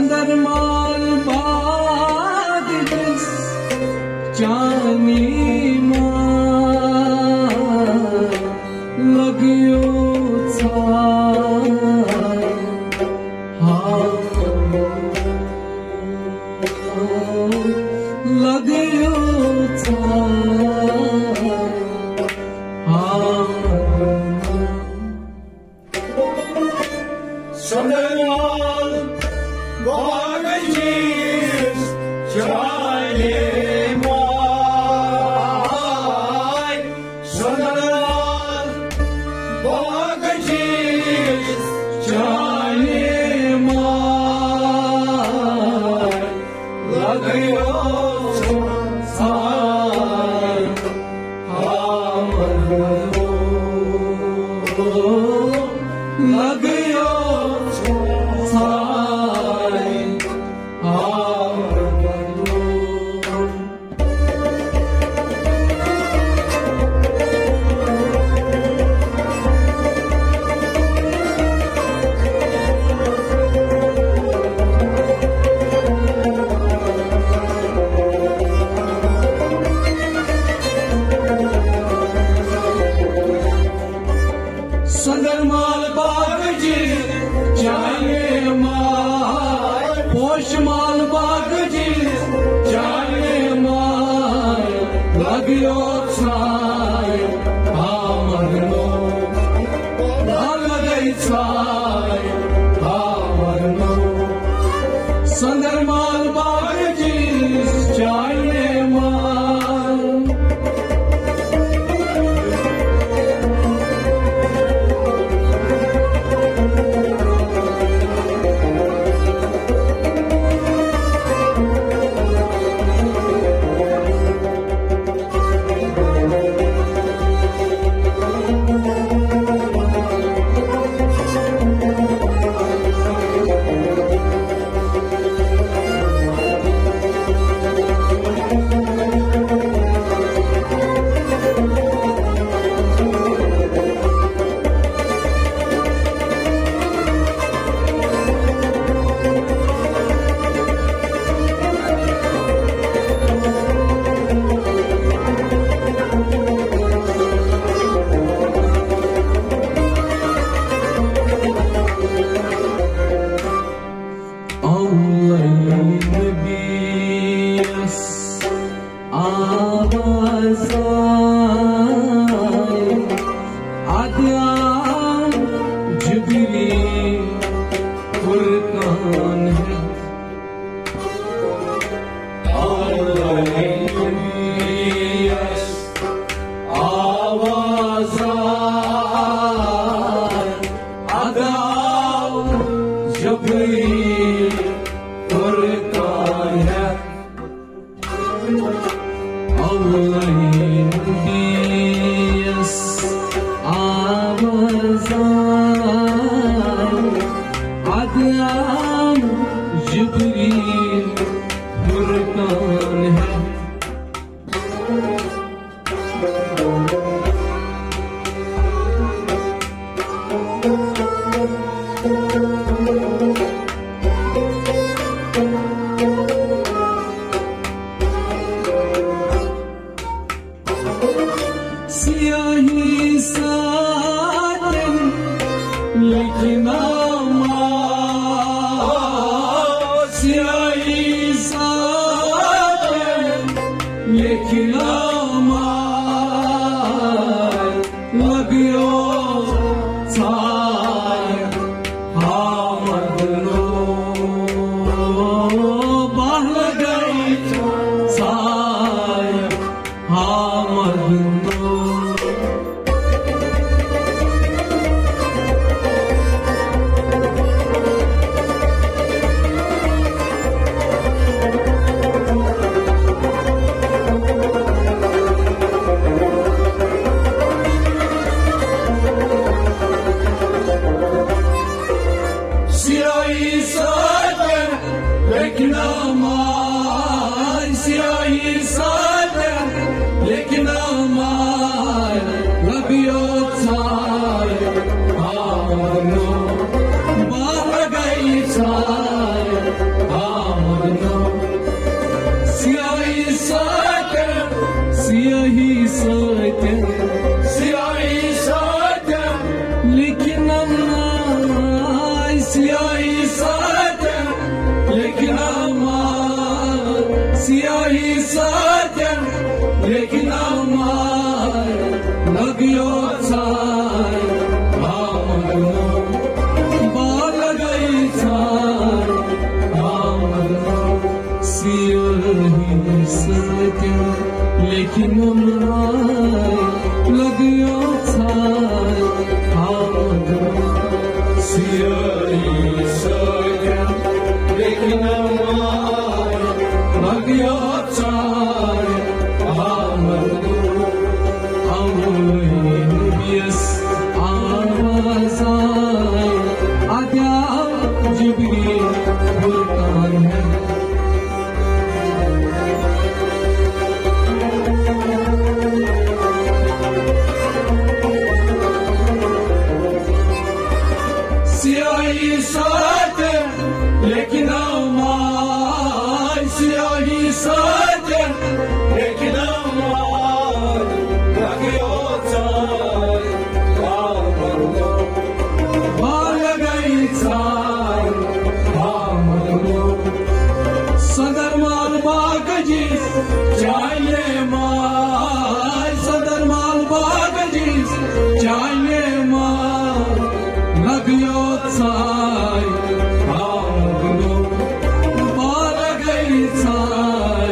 संदरमाल बाग जिस चानी मां लगियो लगियो संदरमाल बाग जिस चानी मां संदरमाल बाग जिस चानी मां लगियो लगियो संदरमाल बाग जिस चानी मां पोशमाल बाग जिस चानी मां लगियो छाय मगनो लगी छाय मगनो संदरमाल बाग जिस चानी मां सियाही साजन लिखना सियाही साजन लिखना लगियो छाय मगनो बाह गई छाय मगनो सियाही साजन लेकिन सियाही साजन लेकिन लगियो छाय बाल गई छाय सियाही साजन लेकिन लगियो छाय सियाही साजन लेकिन लगियो छाय Yes, आवाज़ाए आद्या जिब्रील बुरकान है सियाही साजन लेकिन सियाही साजन लेकिन सदर माल बाग जी चाहिए माल सदर माल बाग जी चाहिए माल लगियो छाय बाल गई छाय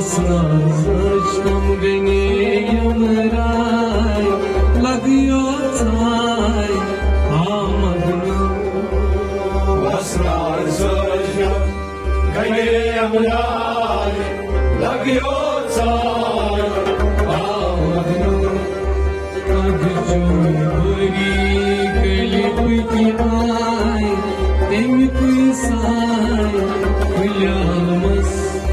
Wasnam gani yamrai lagyo thai amagna Wasnam gani yamrai lagyo thai amagna Abjori kalipki ai temki sai vilyamas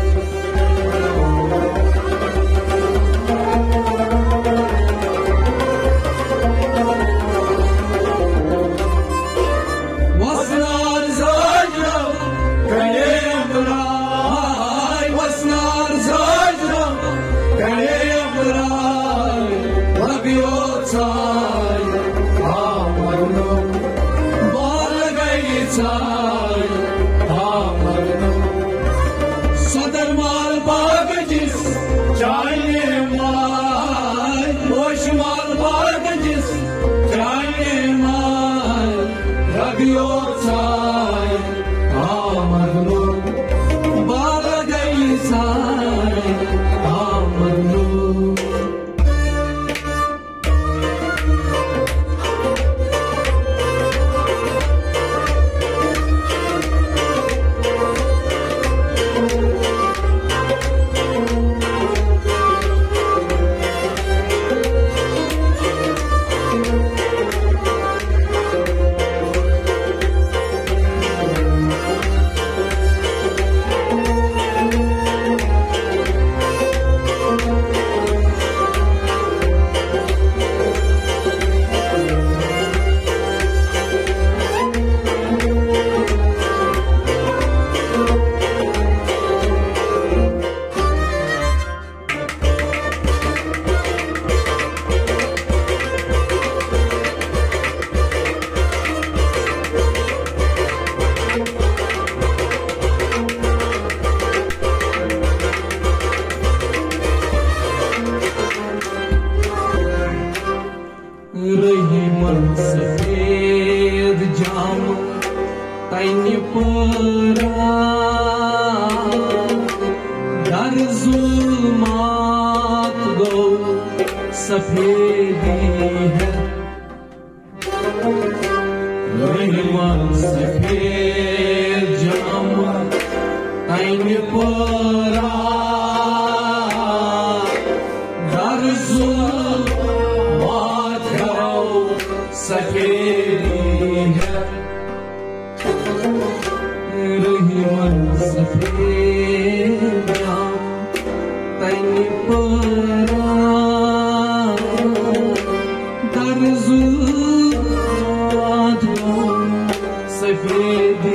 Sadarmal bagajis chaye mal Oshmal bagajis chaye mal Ragyo chai amarno balagai sai amarno Rahiman safed jam tani para dar zulmat go safedi hai Rahiman safed jam tani para dar zulmat सफेदी है रहीमन सफेद तन परा दर्जुआत सफेदी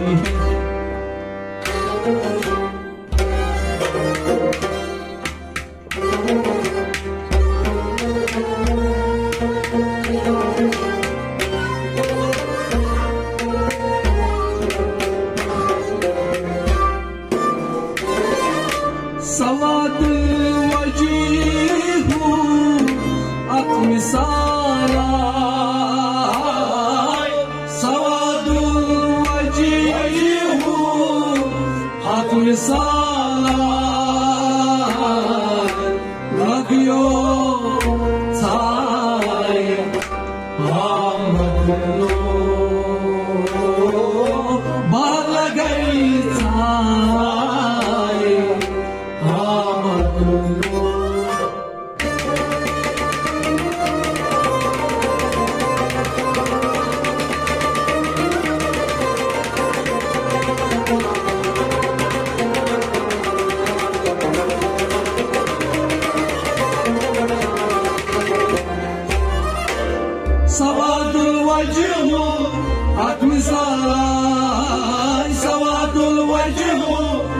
सवाद वजीहू अत्मिसाला सवाद वजीहू अत्मिसाला लगियो थाय आमदनो बालगई थाय Savadul vajhu atmisalay Savadul vajhu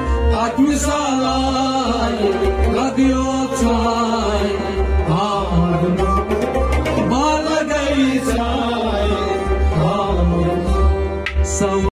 atmisalay Lagyo thay amadno balagay thay amadno